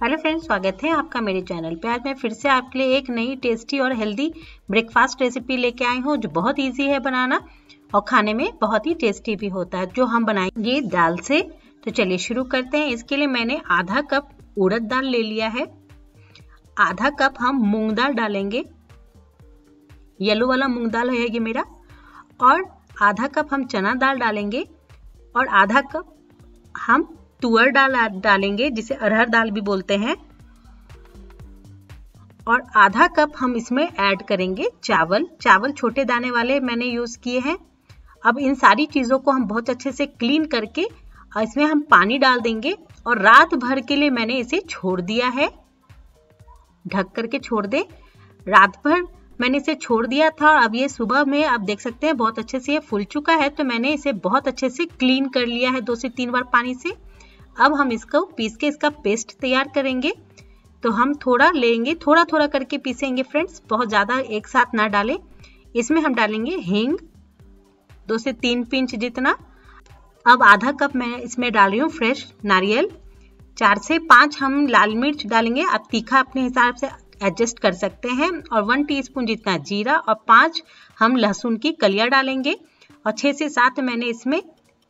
Hello friends, स्वागत है आपका मेरे चैनल पे। आज मैं फिर से आपके लिए एक नई टेस्टी और हेल्दी ब्रेकफास्ट रेसिपी लेके आई हूँ जो बहुत इजी है बनाना और खाने में बहुत ही टेस्टी भी होता है, जो हम बनाएंगे दाल से। तो चलिए शुरू करते हैं। इसके लिए मैंने आधा कप उड़द दाल ले लिया है, आधा कप हम मूंग दाल डालेंगे, येलो वाला मूंग दाल है ये मेरा, और आधा कप हम चना दाल डालेंगे और आधा कप हम तुअर दाल डालेंगे जिसे अरहर दाल भी बोलते हैं, और आधा कप हम इसमें ऐड करेंगे चावल छोटे दाने वाले मैंने यूज किए हैं। अब इन सारी चीजों को हम बहुत अच्छे से क्लीन करके इसमें हम पानी डाल देंगे और रात भर के लिए मैंने इसे छोड़ दिया है। ढक करके छोड़ दे, रात भर मैंने इसे छोड़ दिया था। अब ये सुबह में आप देख सकते हैं बहुत अच्छे से ये फूल चुका है, तो मैंने इसे बहुत अच्छे से क्लीन कर लिया है 2 से 3 बार पानी से। अब हम इसको पीस के इसका पेस्ट तैयार करेंगे। तो हम थोड़ा लेंगे, थोड़ा थोड़ा करके पीसेंगे फ्रेंड्स, बहुत ज्यादा एक साथ ना डालें। इसमें हम डालेंगे हींग 2 से 3 पिंच जितना। अब आधा कप मैं इसमें डाल रही हूँ फ्रेश नारियल, 4 से 5 हम लाल मिर्च डालेंगे, आप तीखा अपने हिसाब से एडजस्ट कर सकते हैं, और 1 टीस्पून जितना जीरा और 5 हम लहसुन की कलियां डालेंगे, और 6 से 7 मैंने इसमें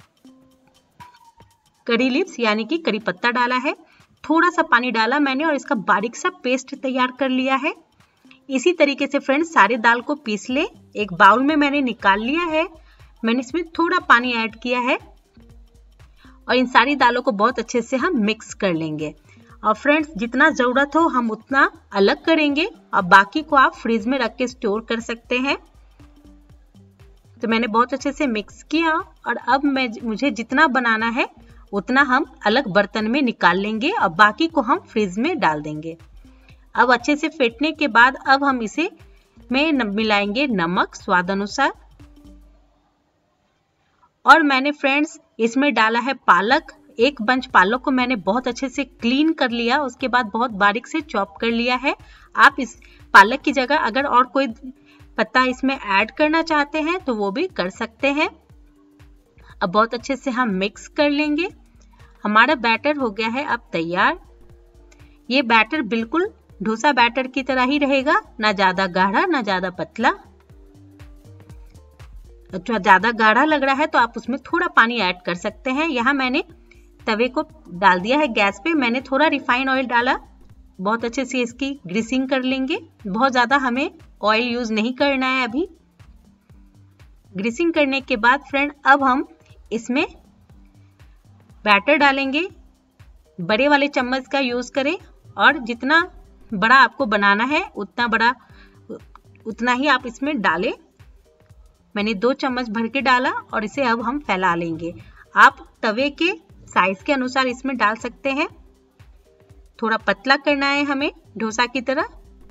करी लिव्स यानी कि करी पत्ता डाला है। थोड़ा सा पानी डाला मैंने और इसका बारीक सा पेस्ट तैयार कर लिया है। इसी तरीके से फ्रेंड्स सारे दाल को पीस ले। एक बाउल में मैंने निकाल लिया है, मैंने इसमें थोड़ा पानी ऐड किया है और इन सारी दालों को बहुत अच्छे से हम मिक्स कर लेंगे। और फ्रेंड्स जितना जरूरत हो हम उतना अलग करेंगे और बाकी को आप फ्रिज में रख के स्टोर कर सकते हैं। तो मैंने बहुत अच्छे से मिक्स किया और अब मुझे जितना बनाना है उतना हम अलग बर्तन में निकाल लेंगे और बाकी को हम फ्रिज में डाल देंगे। अब अच्छे से फेंटने के बाद अब हम इसे में मिलाएंगे नमक स्वाद अनुसार, और मैंने फ्रेंड्स इसमें डाला है पालक। एक बंच पालक को मैंने बहुत अच्छे से क्लीन कर लिया, उसके बाद बहुत बारीक से चॉप कर लिया है। आप इस पालक की जगह अगर और कोई पत्ता इसमें ऐड करना चाहते हैं तो वो भी कर सकते हैं। अब बहुत अच्छे से हम मिक्स कर लेंगे। हमारा बैटर हो गया है अब तैयार। ये बैटर बिल्कुल डोसा बैटर की तरह ही रहेगा, ना ज्यादा गाढ़ा ना ज्यादा पतला। जो ज्यादा गाढ़ा लग रहा है तो आप उसमें थोड़ा पानी ऐड कर सकते हैं। यहाँ मैंने तवे को डाल दिया है गैस पे, मैंने थोड़ा रिफाइंड ऑयल डाला, बहुत अच्छे से इसकी ग्रीसिंग कर लेंगे। बहुत ज्यादा हमें ऑयल यूज नहीं करना है अभी। ग्रीसिंग करने के बाद फ्रेंड अब हम इसमें बैटर डालेंगे। बड़े वाले चम्मच का यूज करें और जितना बड़ा आपको बनाना है उतना ही आप इसमें डालें। मैंने 2 चम्मच भर के डाला और इसे अब हम फैला लेंगे। आप तवे के साइज के अनुसार इसमें डाल सकते हैं। थोड़ा पतला करना है हमें डोसा की तरह।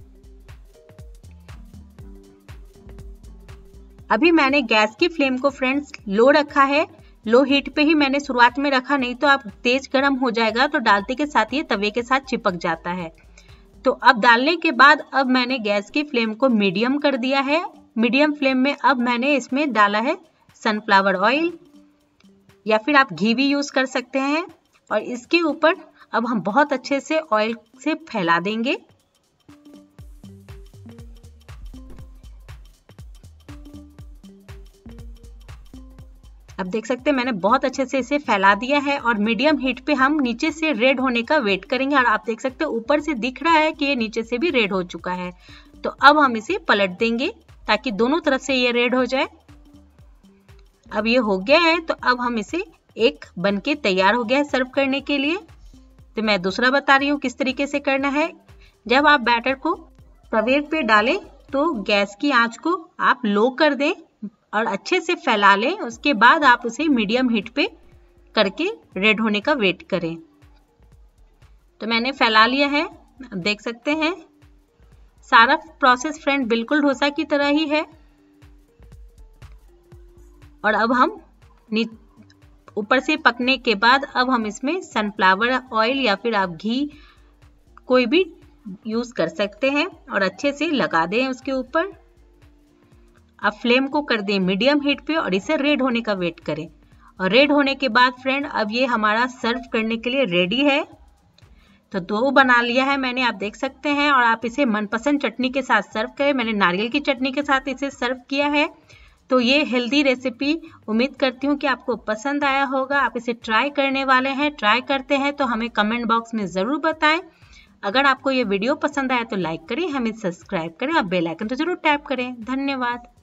अभी मैंने गैस की फ्लेम को फ्रेंड्स लो रखा है, लो हीट पे ही मैंने शुरुआत में रखा, नहीं तो आप तेज गर्म हो जाएगा तो डालते के साथ ये तवे के साथ चिपक जाता है। तो अब डालने के बाद अब मैंने गैस की फ्लेम को मीडियम कर दिया है। मीडियम फ्लेम में अब मैंने इसमें डाला है सनफ्लावर ऑयल या फिर आप घी भी यूज कर सकते हैं, और इसके ऊपर अब हम बहुत अच्छे से ऑयल से फैला देंगे। अब देख सकते हैं मैंने बहुत अच्छे से इसे फैला दिया है और मीडियम हीट पे हम नीचे से रेड होने का वेट करेंगे। और आप देख सकते हैं ऊपर से दिख रहा है कि ये नीचे से भी रेड हो चुका है। तो अब हम इसे पलट देंगे ताकि दोनों तरफ से ये रेड हो जाए। अब ये हो गया है तो अब हम इसे एक बनके तैयार हो गया है सर्व करने के लिए। तो मैं दूसरा बता रही हूँ किस तरीके से करना है। जब आप बैटर को तवे पे डालें तो गैस की आंच को आप लो कर दें और अच्छे से फैला लें। उसके बाद आप उसे मीडियम हीट पे करके रेड होने का वेट करें। तो मैंने फैला लिया है, देख सकते हैं सारा प्रोसेस फ्रेंड बिल्कुल डोसा की तरह ही है। और अब हम ऊपर से पकने के बाद अब हम इसमें सनफ्लावर ऑयल या फिर आप घी कोई भी यूज कर सकते हैं और अच्छे से लगा दें उसके ऊपर। अब फ्लेम को कर दें मीडियम हीट पे और इसे रेड होने का वेट करें। और रेड होने के बाद फ्रेंड अब ये हमारा सर्व करने के लिए रेडी है। तो 2 बना लिया है मैंने, आप देख सकते हैं। और आप इसे मनपसंद चटनी के साथ सर्व करें। मैंने नारियल की चटनी के साथ इसे सर्व किया है। तो ये हेल्दी रेसिपी उम्मीद करती हूँ कि आपको पसंद आया होगा। आप इसे ट्राई करने वाले हैं, ट्राई करते हैं तो हमें कमेंट बॉक्स में ज़रूर बताएं। अगर आपको ये वीडियो पसंद आया तो लाइक करें, हमें सब्सक्राइब करें और बेल आइकन तो ज़रूर टैप करें। धन्यवाद।